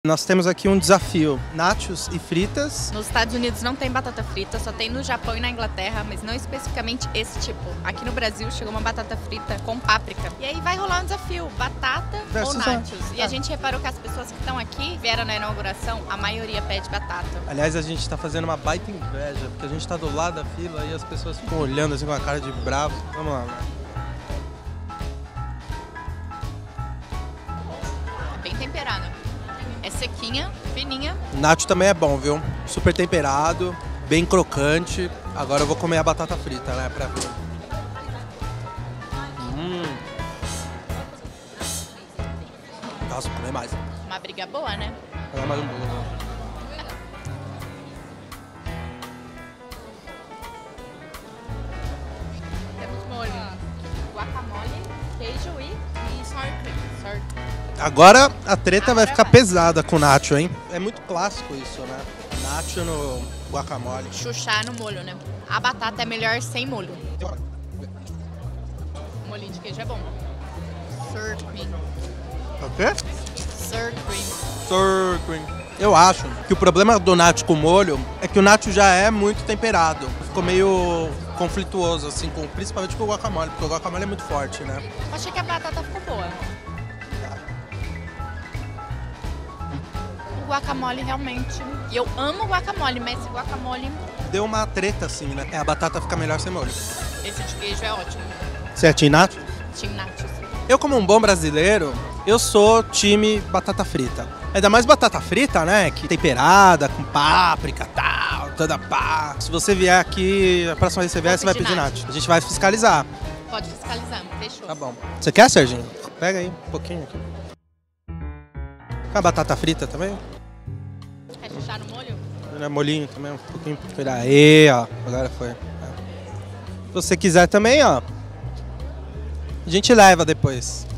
Nós temos aqui um desafio, nachos e fritas. Nos Estados Unidos não tem batata frita, só tem no Japão e na Inglaterra, mas não especificamente esse tipo. Aqui no Brasil chegou uma batata frita com páprica. E aí vai rolar um desafio, batata ou nachos. E a gente reparou que as pessoas que estão aqui, vieram na inauguração, a maioria pede batata. Aliás, a gente tá fazendo uma baita inveja, porque a gente tá do lado da fila e as pessoas ficam olhando assim com a cara de bravo. Vamos lá, né? É bem temperada. É sequinha, fininha. O nacho também é bom, viu? Super temperado, bem crocante. Agora eu vou comer a batata frita, né? Pra ver. Nossa, vou comer mais. Uma briga boa, né? Vou dar mais um bolo. Temos molho, guacamole, queijo e sour cream. Agora a treta vai ficar pesada com o nacho, hein? É muito clássico isso, né? Nacho no guacamole. Chuchar no molho, né? A batata é melhor sem molho. O molhinho de queijo é bom. Sour cream. O quê? Sour cream. Sour cream. Eu acho que o problema do nacho com molho é que o nacho já é muito temperado. Ficou meio conflituoso, assim, principalmente com o guacamole, porque o guacamole é muito forte, né? Eu achei que a batata ficou boa. O guacamole realmente... E eu amo guacamole, mas esse guacamole... Deu uma treta, assim, né? A batata fica melhor sem molho. Esse de queijo é ótimo. Você é team nacho? Team nachos. Eu, como um bom brasileiro, eu sou time batata frita. Ainda mais batata frita, né? Que temperada, com páprica, tal, toda pá. Se você vier aqui, a próxima vez que você vier, você vai pedir nacho. A gente vai fiscalizar. Pode fiscalizar, fechou. Tá bom. Você quer, Serginho? Pega aí um pouquinho aqui. Quer a batata frita também? Quer chuchar no molho? Molinho também, um pouquinho. Aí, ó. Agora foi. Se você quiser também, ó. A gente leva depois.